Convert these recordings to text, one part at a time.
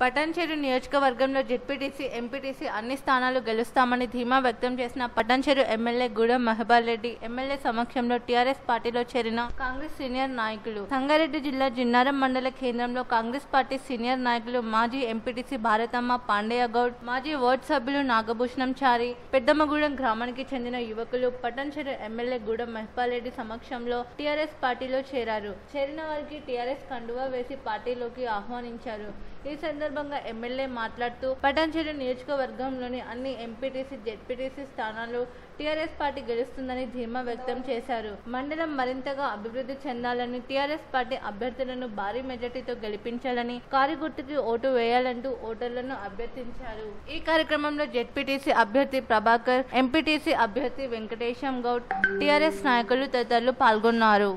పటాన్చెరు నియోజకవర్గంలో ZPTC, MPTC అన్ని స్థానాలు గెలుస్తామని ధీమా వ్యక్తం చేసిన పటాన్చెరు ఎమ్మెల్యే గూడెం మహిపాల్ రెడ్డి ఎమ్మెల్యే సమక్షంలో టీఆర్ఎస్ పార్టీలో చేరిన కాంగ్రెస్ సీనియర్ నాయకులు. సంగారెడ్డి జిల్లా జిన్నారం మండల కేంద్రంలో కాంగ్రెస్ పార్టీ సీనియర్ నాయకులు మాజీ ఎంపీటీసీ భారతమ్మ పాండయ్య గౌడ్, మాజీ వార్డు సభ్యులు నాగభూషణం చారి, పెద్దమ్మగూడెం గ్రామానికి చెందిన యువకులు పటాన్చెరు ఎమ్మెల్యే గూడెం మహిపాల్ రెడ్డి సమక్షంలో టీఆర్ఎస్ పార్టీలో చేరారు. చేరిన వారికి టీఆర్ఎస్ కండువా వేసి పార్టీలోకి ఆహ్వానించారు. ఈ సందర్భంగా ఎమ్మెల్యే మాట్లాడుతూ పటాన్చెరు నియోజకవర్గంలోని అన్ని ఎంపీటీసీ, జెడ్పీటీసీ స్థానాలు టీఆర్ఎస్ పార్టీ గెలుస్తుందని ధీమా వ్యక్తం చేశారు. మండలం మరింతగా అభివృద్ధి చెందాలని, టీఆర్ఎస్ పార్టీ అభ్యర్థులను భారీ మెజార్టీతో గెలిపించాలని, కారు గుర్తుకి ఓటు వేయాలంటూ ఓటర్లను అభ్యర్థించారు. ఈ కార్యక్రమంలో జెడ్పీటీసీ అభ్యర్థి ప్రభాకర్, ఎంపీటీసీ అభ్యర్థి వెంకటేశం గౌడ్, టీఆర్ఎస్ నాయకులు తదితరులు పాల్గొన్నారు.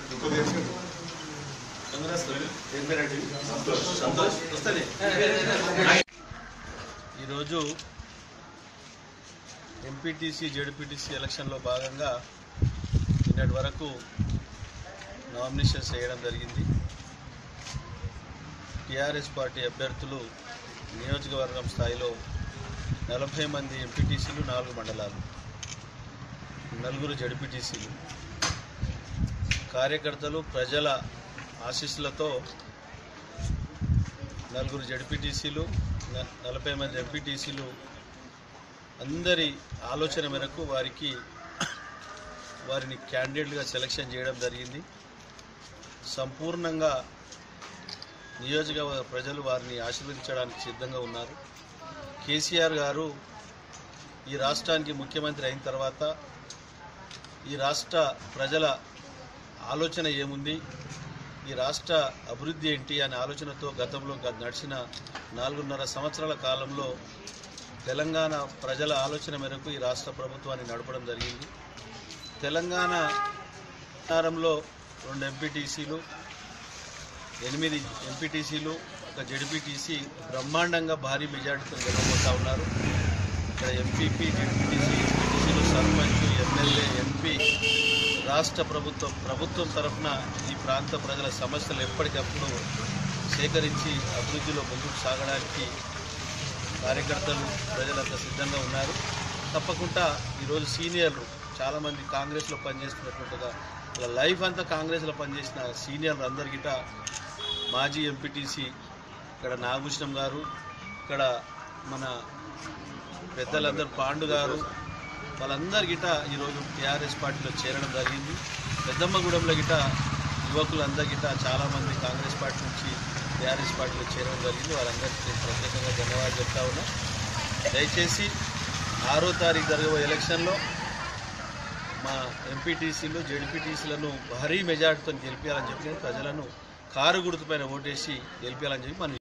ఈరోజు ఎంపీటీసీ, జెడ్పీటీసీ ఎలక్షన్లో భాగంగా నిన్నటి వరకు నామినేషన్స్ వేయడం జరిగింది. టీఆర్ఎస్ పార్టీ అభ్యర్థులు నియోజకవర్గం స్థాయిలో 40 మంది ఎంపీటీసీలు, 4 మండలాలు, 4 జెడ్పీటీసీలు, కార్యకర్తలు ప్రజల ఆశీస్సులతో 4 జెడ్పీటీసీలు, 40 మంది ఎంపీటీసీలు అందరి ఆలోచన మేరకు వారిని క్యాండిడేట్గా సెలక్షన్ చేయడం జరిగింది. సంపూర్ణంగా నియోజకవర్గ ప్రజలు వారిని ఆశీర్వదించడానికి సిద్ధంగా ఉన్నారు. కేసీఆర్ గారు ఈ రాష్ట్రానికి ముఖ్యమంత్రి అయిన తర్వాత ఈ రాష్ట్ర ప్రజల ఆలోచన ఏముంది, ఈ రాష్ట్ర అభివృద్ధి ఏంటి అనే ఆలోచనతో గతంలో నడిచిన 4.5 సంవత్సరాల కాలంలో తెలంగాణ ప్రజల ఆలోచన మేరకు ఈ రాష్ట్ర ప్రభుత్వాన్ని నడపడం జరిగింది. తెలంగాణ రాష్ట్రంలో 2 ఎంపీటీసీలు, 8 ఎంపీటీసీలు, 1 జెడ్పీటీసీ బ్రహ్మాండంగా భారీ మెజార్టీతో గెలవబోతా ఉన్నారు. ఇక్కడ ఎంపీపీ, జెడ్పీటీసీ, ఎంపీటీసీలు, సర్పంచ్, ఎమ్మెల్యే, ఎంపీ, రాష్ట్ర ప్రభుత్వం తరఫున ఈ ప్రాంత ప్రజల సమస్యలు ఎప్పటికప్పుడు సేకరించి అభివృద్ధిలో ముందుకు సాగడానికి కార్యకర్తలు, ప్రజలంతా సిద్ధంగా ఉన్నారు. తప్పకుండా ఈరోజు సీనియర్లు చాలామంది కాంగ్రెస్లో పనిచేస్తున్నట్టుగా ఇలా లైఫ్ అంతా కాంగ్రెస్లో పనిచేసిన సీనియర్లు అందరికిట మాజీ ఎంపీటీసీ ఇక్కడ నాగభూషణం గారు, ఇక్కడ మన పెద్దలందరూ పాండు గారు, వాళ్ళందరి గిట ఈరోజు టీఆర్ఎస్ పార్టీలో చేరడం జరిగింది. పెద్దమ్మగూడెంలో గిట యువకులందరి గిట చాలామంది కాంగ్రెస్ పార్టీ నుంచి టీఆర్ఎస్ పార్టీలో చేరడం జరిగింది. వారందరికీ నేను ప్రత్యేకంగా ధన్యవాదాలు చెప్తా ఉన్నా. దయచేసి 6వ తారీఖు జరగబోయే ఎలక్షన్లో మా ఎంపీటీసీలు, జెడ్పీటీసీలను భారీ మెజార్టీతో గెలిపించాలని చెప్పి నేను ప్రజలను కారు గుర్తుపైన ఓటేసి గెలిపించాలని చెప్పి మనం